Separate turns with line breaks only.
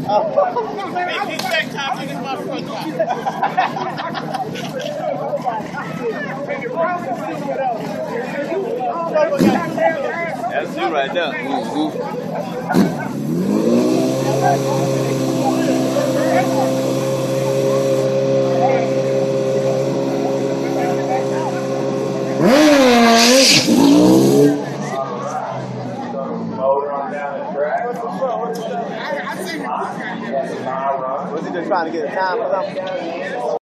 He's back top, nigga's my front top. That's you right there. Was he just trying to get a time for something?